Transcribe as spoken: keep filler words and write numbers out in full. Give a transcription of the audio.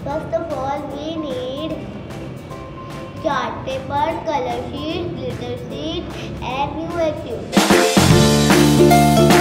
First of all, we need chart paper, color sheet, glitter sheet and U V tube.